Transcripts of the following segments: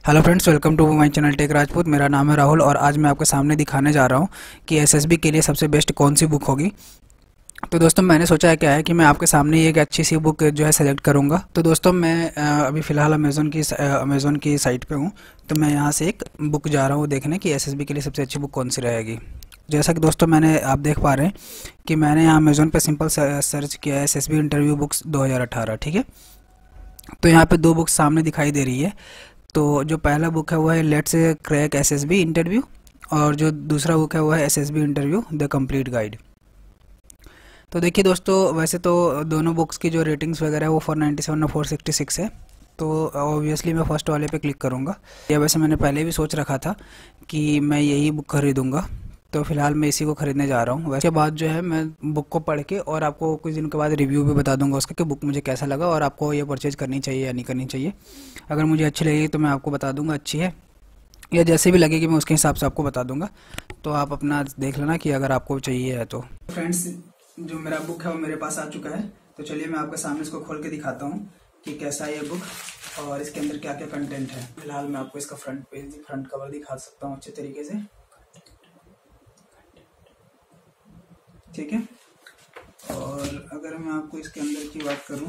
Hello friends, welcome to my channel tech Rajput. मेरा नाम है राहुल और आज मैं आपके सामने दिखाने जा रहा हूँ कि एसएसबी के लिए सबसे बेस्ट कौन सी बुक होगी। तो दोस्तों मैंने सोचा है क्या है कि मैं आपके सामने एक अच्छी सी बुक जो है सेलेक्ट करूँगा। तो दोस्तों मैं अभी फ़िलहाल अमेज़ोन की साइट पे हूँ। तो मैं यहाँ से एक बुक जा रहा हूँ देखने कि एसएसबी के लिए सबसे अच्छी बुक कौन सी रहेगी। जैसा कि दोस्तों आप देख पा रहे हैं कि मैंने यहाँ अमेज़ोन पर सिंपल सर्च किया है एसएसबी इंटरव्यू बुक्स 2018। ठीक है, तो यहाँ पे दो बुक्स सामने दिखाई दे रही है। तो जो पहला बुक है वो है लेट्स क्रैक एसएसबी इंटरव्यू और जो दूसरा बुक है वो है SSB interview the complete guide. तो देखिए दोस्तों, वैसे तो दोनों बुक्स की जो रेटिंग्स वगैरह है वो 497 और 466 है। तो ऑब्वियसली मैं फर्स्ट वाले पे क्लिक करूँगा। या वैसे मैंने पहले भी सोच रखा था कि मैं यही बुक खरीदूँगा, तो फिलहाल मैं इसी को खरीदने जा रहा हूँ। वैसे बाद जो है मैं बुक को पढ़ के और आपको कुछ दिन के बाद रिव्यू भी बता दूंगा उसका कि बुक मुझे कैसा लगा और आपको ये परचेज करनी चाहिए या नहीं करनी चाहिए। अगर मुझे अच्छी लगेगी तो मैं आपको बता दूंगा अच्छी है, या जैसे भी लगेगी मैं उसके हिसाब से आपको बता दूंगा। तो आप अपना देख लेना कि अगर आपको चाहिए है तो। फ्रेंड्स, जो मेरा बुक है वो मेरे पास आ चुका है। तो चलिए मैं आपके सामने इसको खोल के दिखाता हूँ कि कैसा है ये बुक और इसके अंदर क्या क्या कंटेंट है। फिलहाल मैं आपको इसका फ्रंट कवर दिखा सकता हूँ अच्छे तरीके से। ठीक है, और अगर मैं आपको इसके अंदर की बात करूं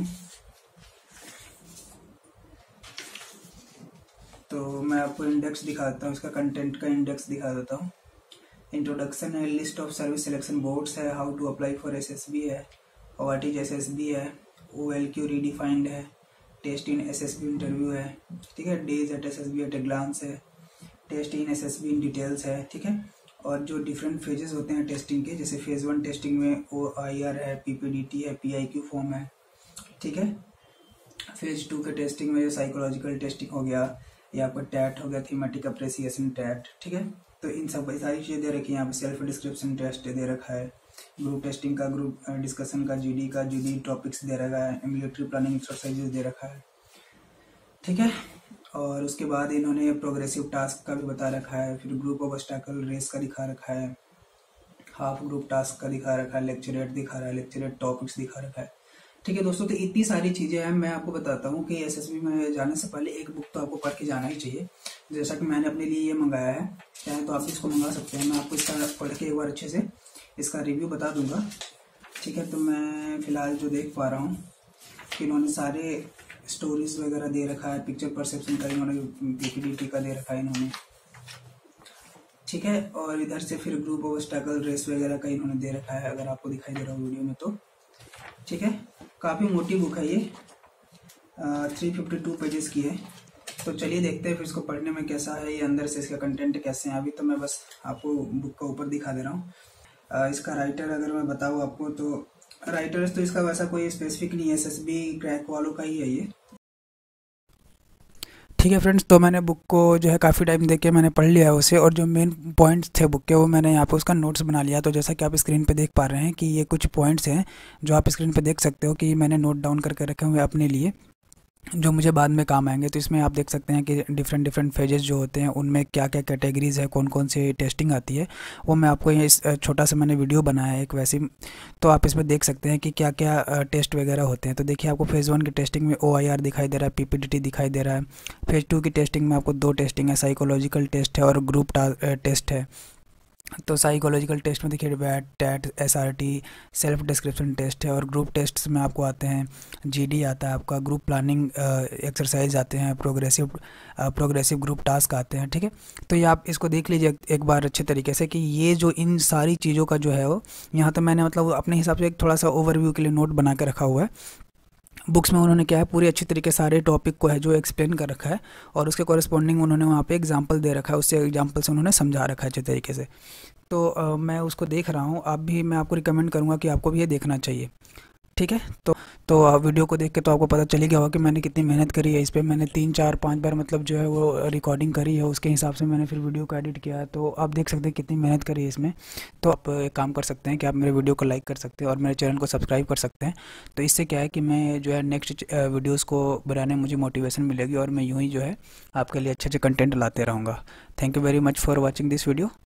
तो मैं आपको इंडेक्स दिखा देता हूँ, इसका कंटेंट का इंडेक्स दिखा देता हूँ। इंट्रोडक्शन है, list of service selection boards है, how to apply for SSB है, व्हाट इज एसएसबी है, ओएलक्यू रीडिफाइंड है, टेस्ट इन एसएसबी इंटरव्यू है। ठीक है, days at SSB at a glance है, test in SSB in details है। ठीक है, और जो डिफरेंट फेजेस होते हैं टेस्टिंग के, जैसे फेज 1 टेस्टिंग में OIR है, PPDT है, PIQ फॉर्म है। ठीक है, फेज 2 के टेस्टिंग में जो साइकोलॉजिकल टेस्टिंग हो गया या आपका टैट हो गया, थीमेटिक अप्रिसिएशन टैट। ठीक है, तो इन सब सारी चीज़ें दे रखी है। यहाँ पे सेल्फ डिस्क्रिप्शन टेस्ट दे रखा है, ग्रुप टेस्टिंग का, ग्रुप डिस्कशन का, GD टॉपिक्स दे रखा है, मिलिट्री प्लानिंग एक्सरसाइजेस दे रखा है। ठीक है, और उसके बाद इन्होंने प्रोग्रेसिव टास्क का भी बता रखा है, फिर ग्रुप ऑब्स्टैकल रेस का दिखा रखा है, हाफ ग्रुप टास्क का दिखा रखा है, लेक्चरेट दिखा रहा है, लेक्चरेट टॉपिक्स दिखा रखा है। ठीक है दोस्तों, तो इतनी सारी चीज़ें हैं। मैं आपको बताता हूँ कि एसएसबी में जाने से पहले एक बुक तो आपको पढ़ के जाना ही चाहिए। जैसा कि मैंने अपने लिए ये मंगाया है, चाहे तो आप इसको मंगा सकते हैं। मैं आपको इसका पढ़ के एक बार अच्छे से इसका रिव्यू बता दूंगा। ठीक है, तो मैं फिलहाल जो देख पा रहा हूँ कि इन्होंने सारे स्टोरीज वगैरह दे रखा है, पिक्चर परसेप्शन का इन्होंने, PPDT का दे रखा है इन्होंने। ठीक है, और इधर से फिर ग्रुप ऑब्स्टैकल रेस वगैरह का इन्होंने दे रखा है, अगर आपको दिखाई दे रहा हो वीडियो में तो। ठीक है, काफ़ी मोटी बुक है ये, 352 पेजेस की है। तो चलिए देखते हैं फिर इसको पढ़ने में कैसा है, ये अंदर से इसका कंटेंट कैसे है। अभी तो मैं बस आपको बुक का ऊपर दिखा दे रहा हूँ। इसका राइटर अगर मैं बताऊँ आपको तो राइटर्स तो इसका वैसा कोई स्पेसिफिक नहीं है, एसएसबी क्रैक वालों का ही है ये। ठीक है फ्रेंड्स, तो मैंने बुक को जो है काफ़ी टाइम देख के मैंने पढ़ लिया है उसे, और जो मेन पॉइंट्स थे बुक के वो मैंने यहाँ पे उसका नोट्स बना लिया। तो जैसा कि आप स्क्रीन पे देख पा रहे हैं कि ये कुछ पॉइंट्स हैं जो आप स्क्रीन पे देख सकते हो कि मैंने नोट डाउन करके रखे हुए अपने लिए, जो मुझे बाद में काम आएंगे। तो इसमें आप देख सकते हैं कि डिफरेंट फेजेस जो होते हैं उनमें क्या क्या कैटेगरीज है, कौन कौन सी टेस्टिंग आती है, वो मैं आपको ये इस छोटा सा मैंने वीडियो बनाया है एक वैसी। तो आप इसमें देख सकते हैं कि क्या क्या टेस्ट वगैरह होते हैं। तो देखिए, आपको फेज़ 1 की टेस्टिंग में OIR दिखाई दे रहा है, PPDT दिखाई दे रहा है। फेज़ 2 की टेस्टिंग में आपको 2 टेस्टिंग है, साइकोलॉजिकल टेस्ट है और ग्रुप टेस्ट है। तो साइकोलॉजिकल टेस्ट में देखिए वैट, TAT, SRT, self description test है, और ग्रुप टेस्ट में आपको आते हैं GD आता है आपका, ग्रुप प्लानिंग एक्सरसाइज आते हैं, प्रोग्रेसिव ग्रुप टास्क आते हैं। ठीक है, तो ये आप इसको देख लीजिए एक बार अच्छे तरीके से कि ये जो इन सारी चीज़ों का जो है वो यहाँ तो मैंने मतलब अपने हिसाब से एक थोड़ा सा ओवरव्यू के लिए नोट बना के रखा हुआ है। बुक्स में उन्होंने क्या है पूरी अच्छी तरीके सारे टॉपिक को है जो एक्सप्लेन कर रखा है, और उसके कॉरेस्पॉन्डिंग उन्होंने वहाँ पे एग्जांपल दे रखा है, उससे एग्जांपल से उन्होंने समझा रखा है अच्छे तरीके से। तो मैं उसको देख रहा हूँ, आप भी, मैं आपको रिकमेंड करूँगा कि आपको भी ये देखना चाहिए। ठीक है, तो वीडियो को देख के तो आपको पता चल ही गया होगा कि मैंने कितनी मेहनत करी है इस पर। मैंने 3 4 5 बार मतलब जो है वो रिकॉर्डिंग करी है, उसके हिसाब से मैंने फिर वीडियो को एडिट किया है। तो आप देख सकते हैं कितनी मेहनत करी है इसमें। तो आप एक काम कर सकते हैं कि आप मेरे वीडियो को लाइक कर सकते हैं और मेरे चैनल को सब्सक्राइब कर सकते हैं। तो इससे क्या है कि मैं जो है नेक्स्ट वीडियोज़ को बनाने मुझे मोटिवेशन मिलेगी, और मैं यूँ ही जो है आपके लिए अच्छे अच्छे कंटेंट लाते रहूँगा। Thank you very much for watching this video.